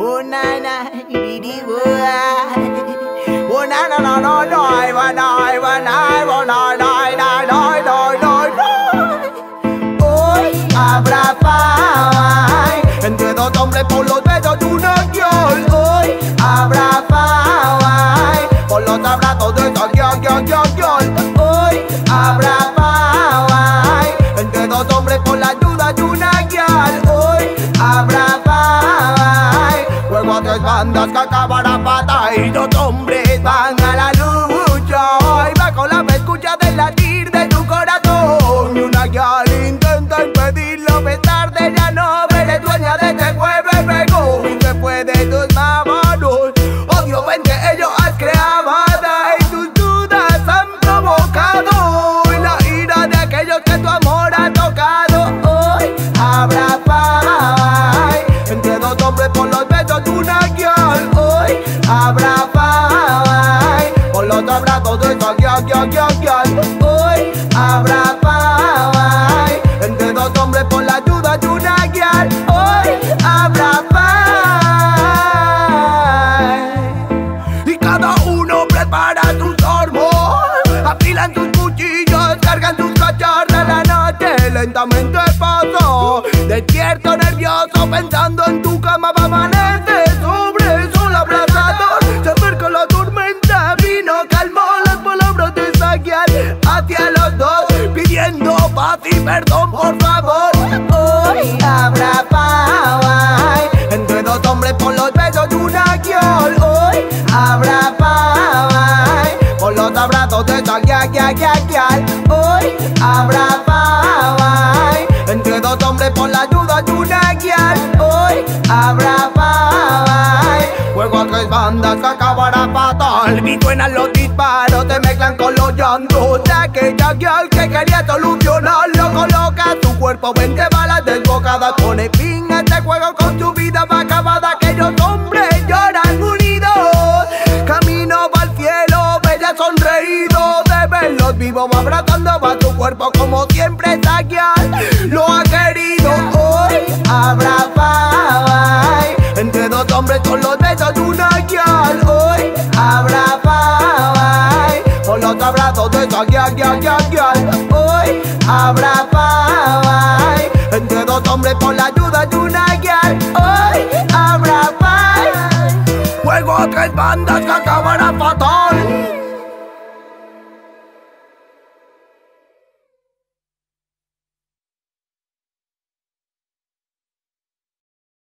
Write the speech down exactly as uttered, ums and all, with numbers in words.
Oh na na, di di oh na na na na na, na na na na na na na na. Hoy habrá fight entre dos hombres por los besos de una girl. Hoy habrá fight por los abrazos de esa girl, girl, girl, girl. Hoy habrá fight entre dos hombres por la ayuda de una girl. Hoy habrá fight, juego a tres bandas que acabará fatal y dos hombres van a la lucha. Hoy bajo la escucha del latir de tu corazón y una girl intenta impedirlo, a pesar de ella no eres dueña de este juego y pegó y después de tus manos odio vente ellos has creado y tus dudas han provocado y la ira de aquellos que tu amor ha tocado. Hoy habrá fight entre dos hombres por los besos de una girl. Hoy habrá fight por los abrazos de esa girl, girl, girl, girl. Hoy habrá fight entre dos hombres por la ayuda de una girl. Hoy habrá fight y cada uno prepara sus armas, afilan sus cuchillos, cargan sus cacharras. La noche lentamente pasó, despierto nervioso pensando en tu cama. Va a amanecer sobre el sol abrasador, se acerca la tormenta, vino, calmó las palabras de esa girl hacia los dos, pidiendo paz y perdón por favor. Hoy habrá fight entre dos hombres por los besos de una girl. Hoy habrá fight por los abrazos de esa girl, girl, girl, girl. Hoy habrá fight entre dos hombres por la ayuda de una girl. Hoy habrá fight, juego a tres bandas que acabará fatal y suenan los disparos, se mezclan con los llantos de aquella girl que quería solucionarlo. Coloca su cuerpo veinte balas desbocadas, pone fin a este juego con su vida va acabada. Aquellos hombres lloran unidos, camino para el cielo, bella sonreído de verlos vivos abrazando a su cuerpo como siempre esa girl lo ha querido. Hoy habrá fight entre dos hombres con los besos de una girl. Hoy habrá fight por los abrazos de esa girl, girl, girl, girl. Hoy habrá fight entre dos hombres por la ayuda de una girl. Hoy habrá fight, juego a tres bandas.